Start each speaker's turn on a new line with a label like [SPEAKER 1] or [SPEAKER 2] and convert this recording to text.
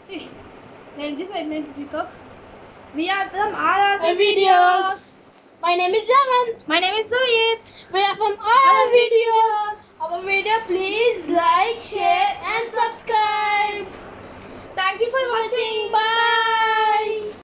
[SPEAKER 1] See, like this I made peacock. We are from RR
[SPEAKER 2] videos. My name is Javan.
[SPEAKER 1] My name is Zoe.
[SPEAKER 2] We